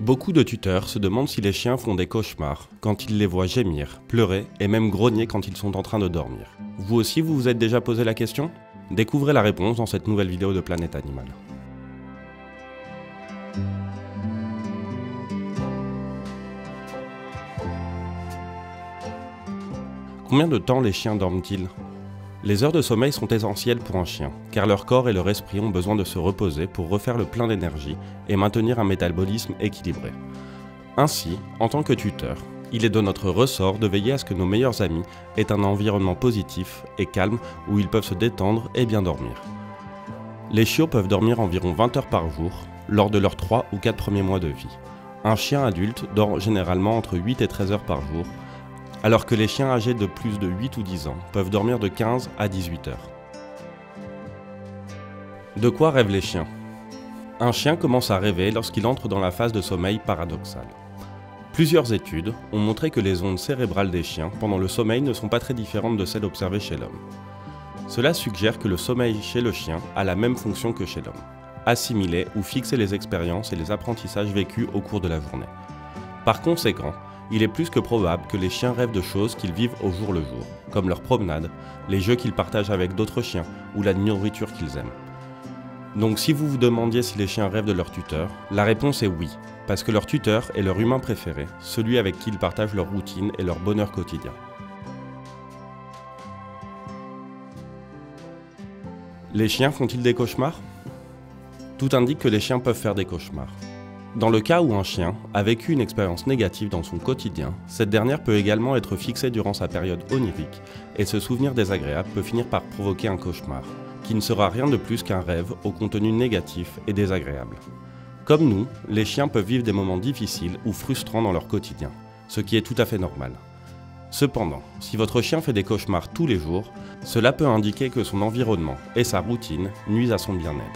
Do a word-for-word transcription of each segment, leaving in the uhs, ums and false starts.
Beaucoup de tuteurs se demandent si les chiens font des cauchemars quand ils les voient gémir, pleurer et même grogner quand ils sont en train de dormir. Vous aussi, vous vous êtes déjà posé la question? Découvrez la réponse dans cette nouvelle vidéo de Planète Animal. Combien de temps les chiens dorment-ils? Les heures de sommeil sont essentielles pour un chien, car leur corps et leur esprit ont besoin de se reposer pour refaire le plein d'énergie et maintenir un métabolisme équilibré. Ainsi, en tant que tuteur, il est de notre ressort de veiller à ce que nos meilleurs amis aient un environnement positif et calme où ils peuvent se détendre et bien dormir. Les chiots peuvent dormir environ vingt heures par jour lors de leurs trois ou quatre premiers mois de vie. Un chien adulte dort généralement entre huit et treize heures par jour, alors que les chiens âgés de plus de huit ou dix ans peuvent dormir de quinze à dix-huit heures. De quoi rêvent les chiens? Un chien commence à rêver lorsqu'il entre dans la phase de sommeil paradoxal. Plusieurs études ont montré que les ondes cérébrales des chiens pendant le sommeil ne sont pas très différentes de celles observées chez l'homme. Cela suggère que le sommeil chez le chien a la même fonction que chez l'homme: assimiler ou fixer les expériences et les apprentissages vécus au cours de la journée. Par conséquent, il est plus que probable que les chiens rêvent de choses qu'ils vivent au jour le jour, comme leurs promenades, les jeux qu'ils partagent avec d'autres chiens ou la nourriture qu'ils aiment. Donc si vous vous demandiez si les chiens rêvent de leur tuteur, la réponse est oui, parce que leur tuteur est leur humain préféré, celui avec qui ils partagent leur routine et leur bonheur quotidien. Les chiens font-ils des cauchemars? Tout indique que les chiens peuvent faire des cauchemars. Dans le cas où un chien a vécu une expérience négative dans son quotidien, cette dernière peut également être fixée durant sa période onirique, et ce souvenir désagréable peut finir par provoquer un cauchemar, qui ne sera rien de plus qu'un rêve au contenu négatif et désagréable. Comme nous, les chiens peuvent vivre des moments difficiles ou frustrants dans leur quotidien, ce qui est tout à fait normal. Cependant, si votre chien fait des cauchemars tous les jours, cela peut indiquer que son environnement et sa routine nuisent à son bien-être.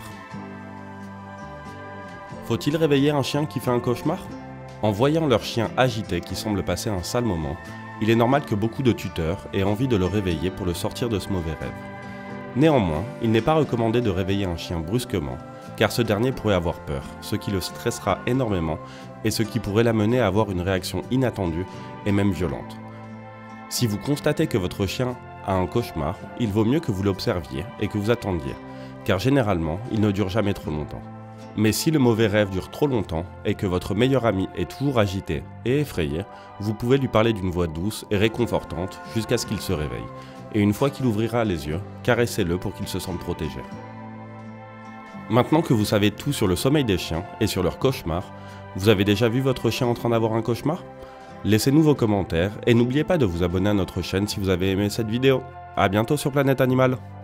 Faut-il réveiller un chien qui fait un cauchemar? En voyant leur chien agité qui semble passer un sale moment, il est normal que beaucoup de tuteurs aient envie de le réveiller pour le sortir de ce mauvais rêve. Néanmoins, il n'est pas recommandé de réveiller un chien brusquement, car ce dernier pourrait avoir peur, ce qui le stressera énormément et ce qui pourrait l'amener à avoir une réaction inattendue et même violente. Si vous constatez que votre chien a un cauchemar, il vaut mieux que vous l'observiez et que vous attendiez, car généralement, il ne dure jamais trop longtemps. Mais si le mauvais rêve dure trop longtemps et que votre meilleur ami est toujours agité et effrayé, vous pouvez lui parler d'une voix douce et réconfortante jusqu'à ce qu'il se réveille. Et une fois qu'il ouvrira les yeux, caressez-le pour qu'il se sente protégé. Maintenant que vous savez tout sur le sommeil des chiens et sur leurs cauchemars, vous avez déjà vu votre chien en train d'avoir un cauchemar? Laissez-nous vos commentaires et n'oubliez pas de vous abonner à notre chaîne si vous avez aimé cette vidéo. A bientôt sur Planète Animal.